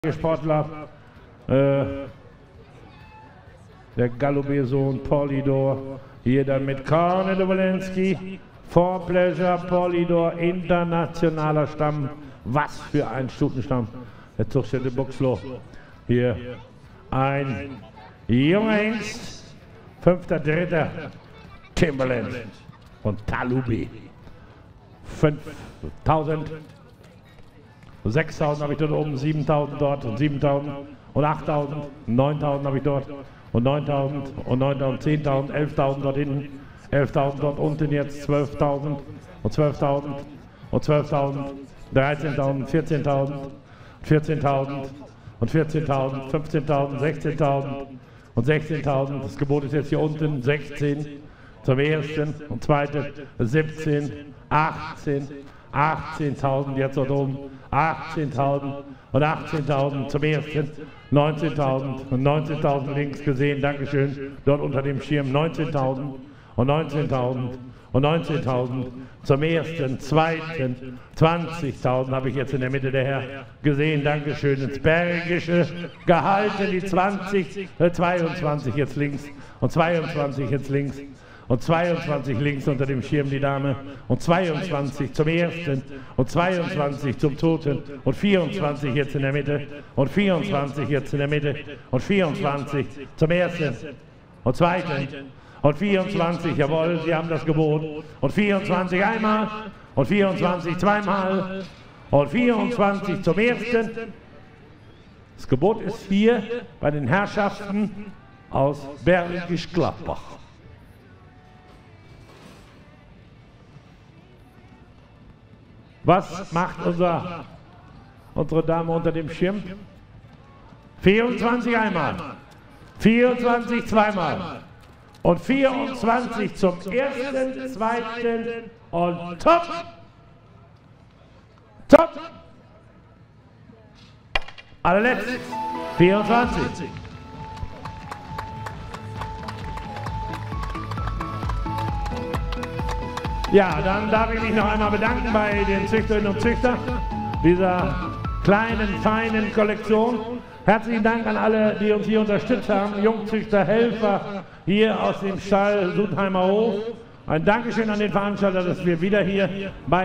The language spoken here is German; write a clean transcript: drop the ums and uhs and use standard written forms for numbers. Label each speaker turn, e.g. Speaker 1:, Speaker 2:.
Speaker 1: Sportler, der Gallobé-Sohn Polydor, hier dann mit Corne de Wolenski, For Pleasure, Polydor, internationaler Stamm, was für ein Stutenstamm, der Zuchtstätte Buxloh, hier ein junger Hengst, 5.3. Timberland von Talubi, 5.000, 6.000 habe ich dort oben, 7.000 dort und 7.000 und 8.000, 9.000 habe ich dort und 9.000 und 9.000, 10.000, 11.000 dort hinten, 11.000 dort unten jetzt, 12.000 und 12.000 und 12.000, 13.000, 14.000, 14.000 und 14.000, 15.000, 16.000 und 16.000. Das Gebot ist jetzt hier unten 16 zum ersten und zweiten, 17, 18, 18.000 jetzt dort oben, 18.000 und 18.000 zum ersten, 19.000 und 19.000 links gesehen, Dankeschön, dort unter dem Schirm 19.000 und 19.000 und 19.000 zum ersten, zweiten, 20.000 habe ich jetzt in der Mitte der Herr gesehen, Dankeschön, ins Bergische gehalten, die 20, 22 jetzt links und 22 jetzt links. Und 22 links unter dem Schirm die Dame und 22 zum ersten und 22 zum Toten und 24 jetzt in der Mitte und 24 jetzt in der Mitte und 24 zum ersten und zweiten und 24, jawohl, Sie haben das Gebot und 24 einmal und 24 zweimal und 24 zum ersten. Das Gebot ist hier bei den Herrschaften aus Bergisch Gladbach. Was macht unsere Dame unter dem Schirm? 24 einmal, 24 zweimal und 24 zum ersten, zweiten und top! Top! Allerletzt, 24. Ja, dann darf ich mich noch einmal bedanken bei den Züchterinnen und Züchtern dieser kleinen, feinen Kollektion. Herzlichen Dank an alle, die uns hier unterstützt haben, Jungzüchter, Helfer hier aus dem Stall Sudheimer Hof. Ein Dankeschön an den Veranstalter, dass wir wieder hier bei